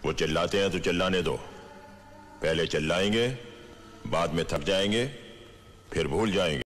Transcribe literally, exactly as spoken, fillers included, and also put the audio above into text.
वो चिल्लाते हैं तो चिल्लाने दो। पहले चिल्लाएंगे, बाद में थक जाएंगे, फिर भूल जाएंगे।